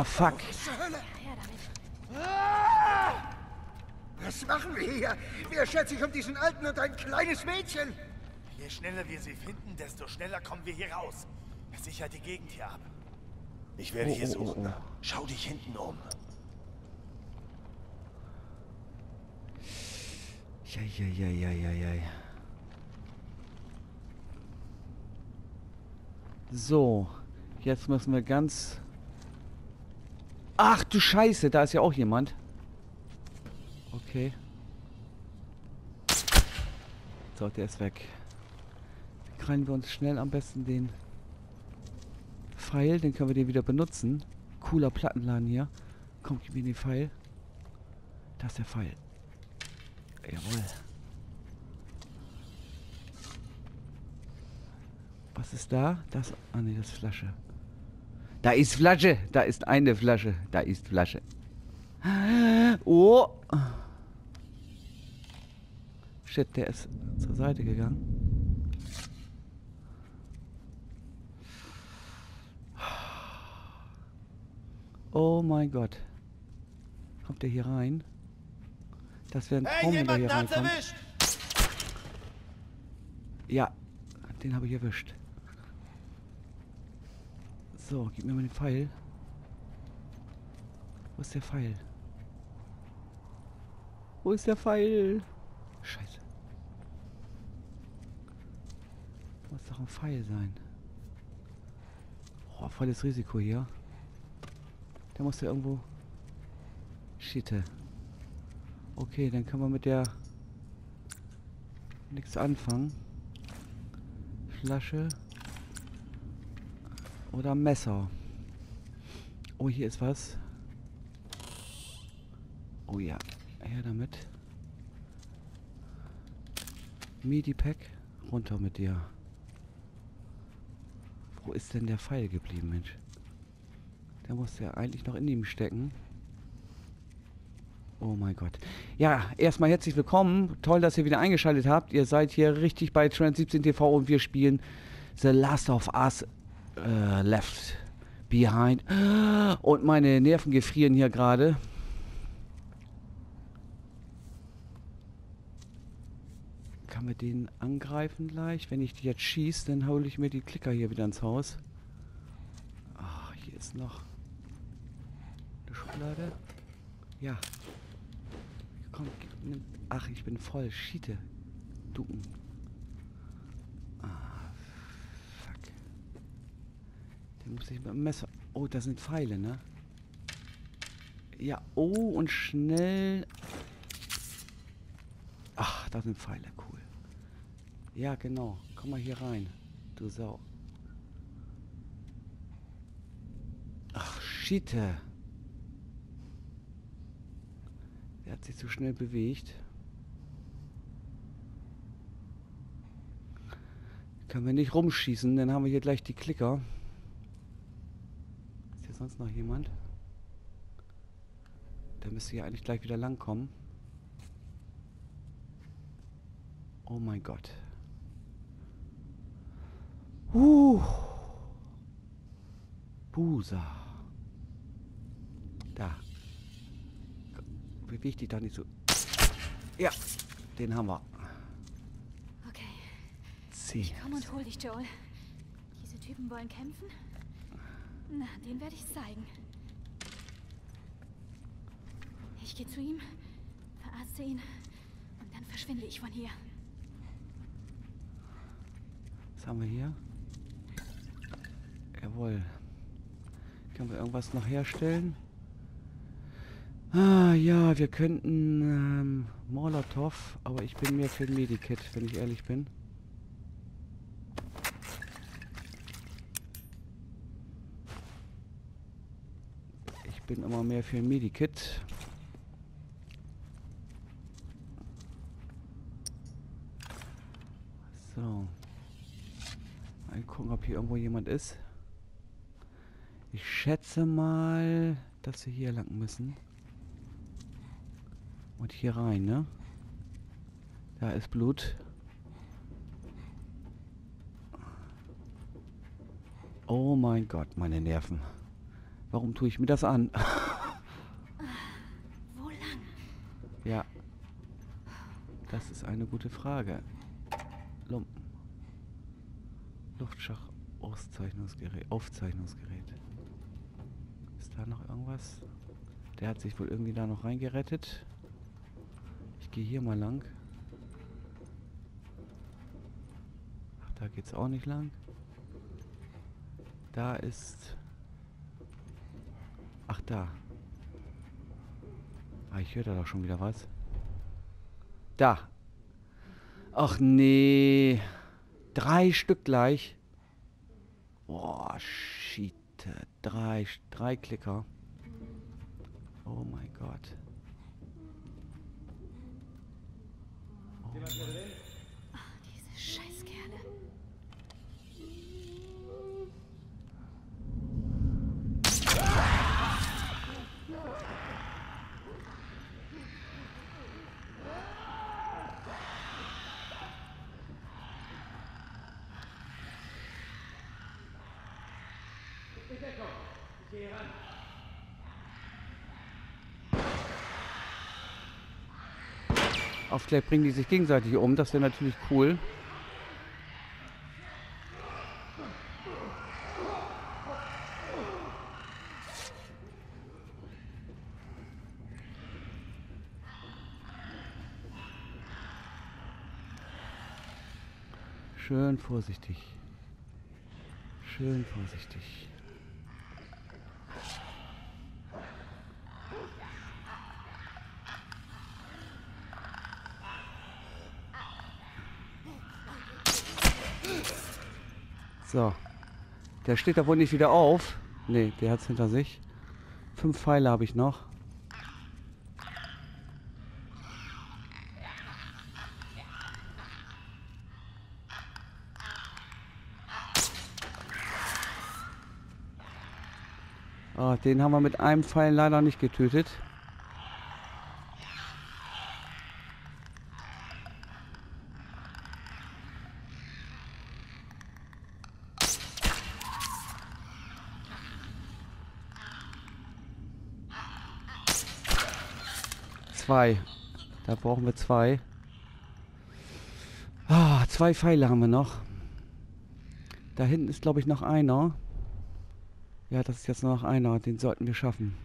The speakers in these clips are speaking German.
Ah, fuck. Was zur Hölle? Her damit. Ah! Was machen wir hier? Wer schert sich um diesen Alten und ein kleines Mädchen? Je schneller wir sie finden, desto schneller kommen wir hier raus. Sichert die Gegend hier ab. Ich werde hier suchen. Schau dich hinten um. Ja. So, jetzt müssen wir ganz... Ach du Scheiße, da ist ja auch jemand. Okay. So, der ist weg. Dann kriegen wir uns schnell am besten den Pfeil, den können wir den wieder benutzen. Cooler Plattenladen hier. Komm, gib mir den Pfeil. Da ist der Pfeil. Jawohl. Was ist da? Das... Ah ne, das ist Flasche. Da ist Flasche! Da ist eine Flasche. Da ist Flasche. Oh! Shit, der ist zur Seite gegangen. Oh mein Gott. Kommt der hier rein? Das wäre ein Traum, wenn der hier reinkommt. Ja, den habe ich erwischt. So, gib mir mal den Pfeil. Wo ist der Pfeil? Wo ist der Pfeil? Scheiße. Muss doch ein Pfeil sein. Oh, volles Risiko hier. Der muss ja irgendwo... Schiete. Okay, dann können wir mit der... nichts anfangen. Flasche. Oder Messer. Oh, hier ist was. Oh ja. Her damit. Medipack. Runter mit dir. Wo ist denn der Pfeil geblieben, Mensch? Der muss ja eigentlich noch in ihm stecken. Oh mein Gott. Ja, erstmal herzlich willkommen. Toll, dass ihr wieder eingeschaltet habt. Ihr seid hier richtig bei Trans17 TV und wir spielen The Last of Us Left Behind. Und meine Nerven gefrieren hier gerade. Kann man den angreifen gleich? Wenn ich die jetzt schieße, dann hole ich mir die Klicker hier wieder ins Haus. Ach, hier ist noch eine Schublade. Ja. Komm, nimm. Ach, ich bin voll. Schiete. Ducken. Ah, fuck. Den muss ich mit dem Messer... Oh, da sind Pfeile, ne? Ja, oh, und schnell... Ach, da sind Pfeile, cool. Ja, genau. Komm mal hier rein, du Sau. Ach, Schiete. Der hat sich zu schnell bewegt. Können wir nicht rumschießen, dann haben wir hier gleich die Klicker. Ist hier sonst noch jemand? Der müsste hier eigentlich gleich wieder lang kommen. Oh mein Gott. Busa. Da. Beweg dich da nicht so. Ja, den haben wir. Okay. C. Ich komm und hol dich, Joel. Diese Typen wollen kämpfen? Na, denen werde ich zeigen. Ich gehe zu ihm, verarzte ihn und dann verschwinde ich von hier. Was haben wir hier? Jawohl. Können wir irgendwas noch herstellen? Ah ja, wir könnten Molotov, aber ich bin mehr für ein Medikit, wenn ich ehrlich bin. Ich bin immer mehr für ein Medikit. So. Mal gucken, ob hier irgendwo jemand ist. Ich schätze mal, dass wir hier lang müssen. Und hier rein, ne? Da ist Blut. Oh mein Gott, meine Nerven. Warum tue ich mir das an? Wo lang? Ja. Das ist eine gute Frage. Lumpen. Luftschach Aufzeichnungsgerät. Ist da noch irgendwas? Der hat sich wohl irgendwie da noch reingerettet. Ich gehe hier mal lang. Ach, da geht's auch nicht lang. Da ist... Ach, da. Ah, ich höre da doch schon wieder was. Da. Ach nee. 3 Stück gleich. Boah, shit. 3 Klicker. Oh mein Gott. Oh. Diese Scheißkerle. Auf gleich bringen die sich gegenseitig um. Das wäre natürlich cool. Schön vorsichtig. Schön vorsichtig. So. Der steht da wohl nicht wieder auf. Ne, der hat's hinter sich. 5 Pfeile habe ich noch. Oh, den haben wir mit einem Pfeil leider nicht getötet. Zwei. Da brauchen wir 2. Ah, 2 Pfeile haben wir noch. Da hinten ist, glaube ich, noch einer. Ja, das ist jetzt nur noch einer. Den sollten wir schaffen.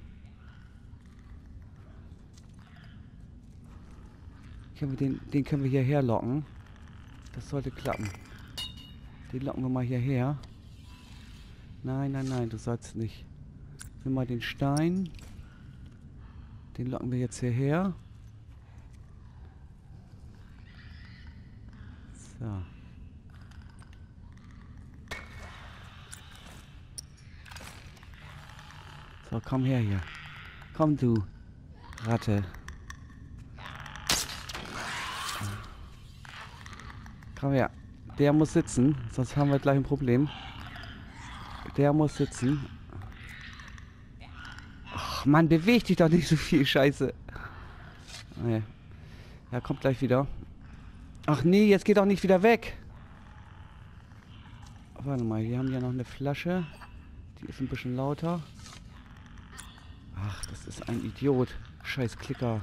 Den können wir hierher locken. Das sollte klappen. Den locken wir mal hierher. Nein, nein, nein, du sollst nicht. Nimm mal den Stein. Den locken wir jetzt hierher. So. So, komm her hier. Komm, du Ratte. Komm her. Der muss sitzen, sonst haben wir gleich ein Problem. Der muss sitzen. Ach Mann, beweg dich doch nicht so viel, Scheiße. Nee. Ja, kommt gleich wieder. Ach nee, jetzt geht auch nicht wieder weg. Warte mal, wir haben ja noch eine Flasche. Die ist ein bisschen lauter. Ach, das ist ein Idiot. Scheiß Klicker.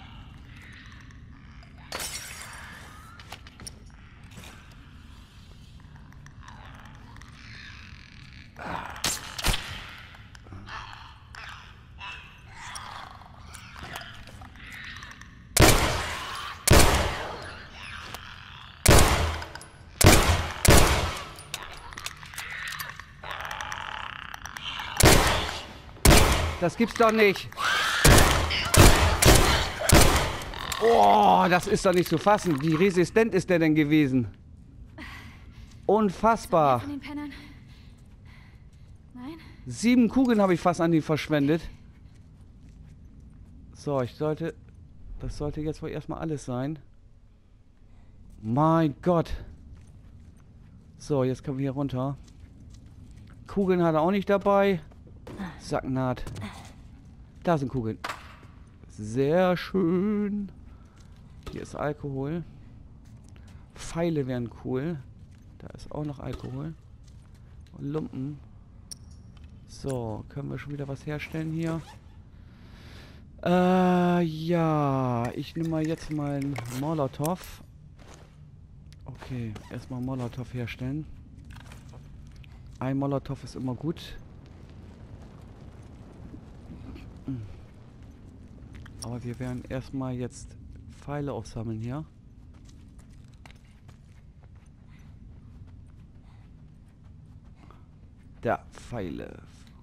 Das gibt's doch nicht. Oh, das ist doch nicht zu fassen. Wie resistent ist der denn gewesen? Unfassbar. Von den Pennern. Nein? 7 Kugeln habe ich fast an die verschwendet. So, das sollte jetzt wohl erstmal alles sein. Mein Gott. So, jetzt kommen wir hier runter. Kugeln hat er auch nicht dabei. Sacknaht. Da sind Kugeln. Sehr schön. Hier ist Alkohol. Pfeile wären cool. Da ist auch noch Alkohol. Und Lumpen. So, können wir schon wieder was herstellen hier? Ja, ich nehme mal jetzt meinen Molotow. Okay, erstmal Molotow herstellen. Ein Molotow ist immer gut. Aber wir werden erstmal jetzt Pfeile aufsammeln hier. Da, Pfeile.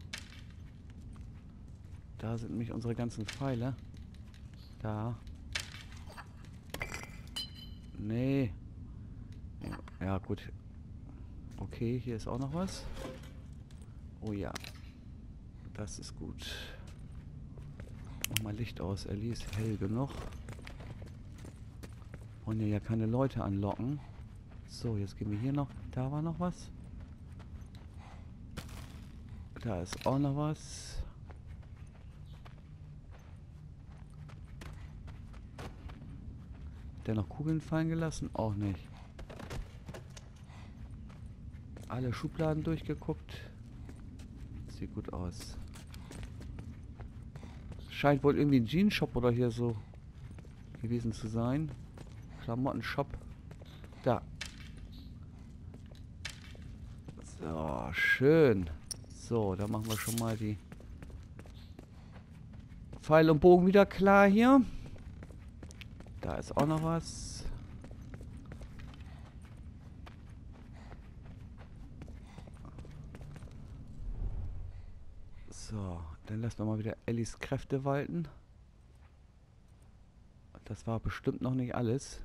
Da sind nämlich unsere ganzen Pfeile. Da. Nee. Ja, gut. Okay, hier ist auch noch was. Oh ja. Das ist gut. Mach mal Licht aus, Ellie. Ist hell genug. Wollen ja keine Leute anlocken. So, jetzt gehen wir hier noch. Da war noch was. Da ist auch noch was. Der noch Kugeln fallen gelassen? Auch nicht. Alle Schubladen durchgeguckt. Sieht gut aus. Scheint wohl irgendwie ein Jeans-Shop oder hier so gewesen zu sein. Klamotten-Shop. Da. So, schön. So, da machen wir schon mal die Pfeil und Bogen wieder klar hier. Da ist auch noch was. So, dann lassen wir mal wieder Ellies Kräfte walten. Das war bestimmt noch nicht alles.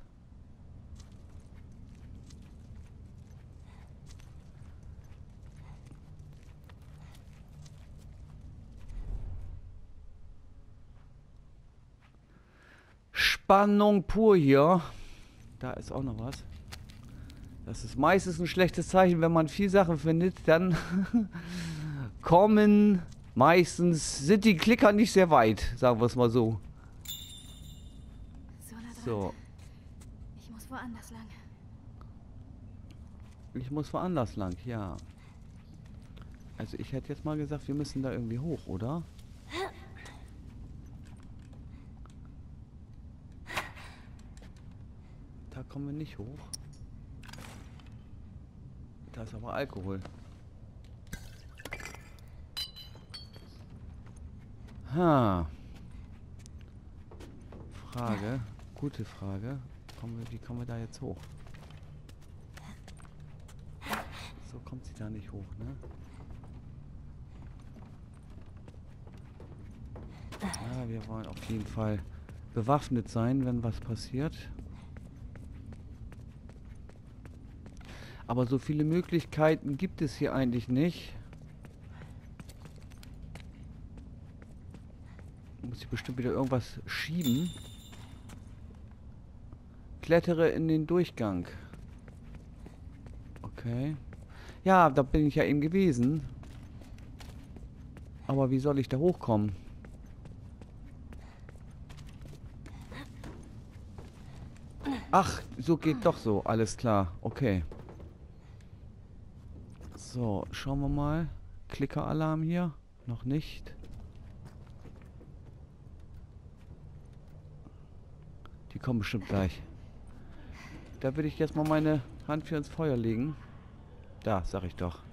Spannung pur hier. Da ist auch noch was. Das ist meistens ein schlechtes Zeichen, wenn man viel Sachen findet, dann sind die Klicker nicht sehr weit, sagen wir es mal so. So nah dran. So, Ich muss woanders lang. ich muss woanders lang, ja. Also ich hätte jetzt mal gesagt, wir müssen da irgendwie hoch, oder? Da kommen wir nicht hoch. Da ist aber Alkohol. Ha. Frage. Gute Frage. Wie kommen wir da jetzt hoch? So kommt sie da nicht hoch, ne? Ja, wir wollen auf jeden Fall bewaffnet sein, wenn was passiert. Aber so viele Möglichkeiten gibt es hier eigentlich nicht. Muss ich bestimmt wieder irgendwas schieben. Klettere in den Durchgang. Okay. Ja, da bin ich ja eben gewesen. Aber wie soll ich da hochkommen? Ach, so geht doch so. Alles klar. Okay. So, schauen wir mal. Klickeralarm hier. Noch nicht. Die kommen bestimmt gleich. Da würde ich jetzt mal meine Hand für ins Feuer legen. Da, sag ich doch.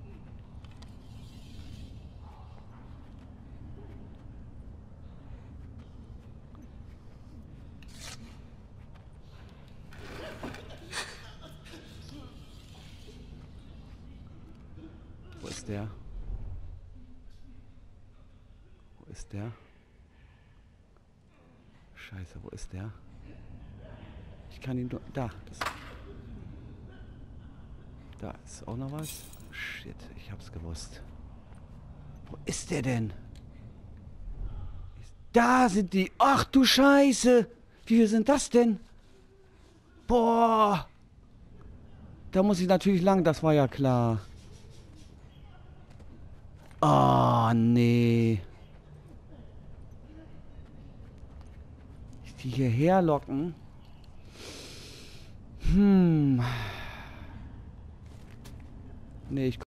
Wo ist der? Wo ist der? Scheiße, wo ist der? Ich kann ihn nur... Da. Da ist auch noch was. Shit, ich hab's gewusst. Wo ist der denn? Da sind die. Ach du Scheiße. Wie viel sind das denn? Boah. Da muss ich natürlich lang, das war ja klar. Oh, nee. Die hierher locken. Nee, ich